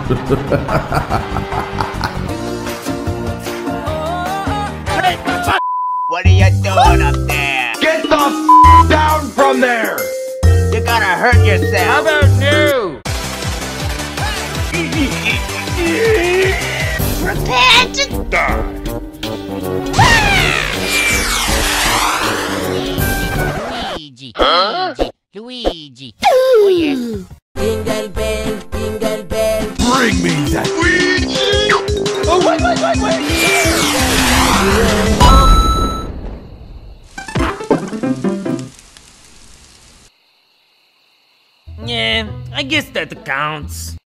What are you doing up there? Get the down from there! You're gonna hurt yourself. How about you? Prepare to die! Luigi, Luigi. Oh yeah. Jingle bells, jingle bells. Bring me that Luigi! Oh, wait! Yeah, I guess that counts.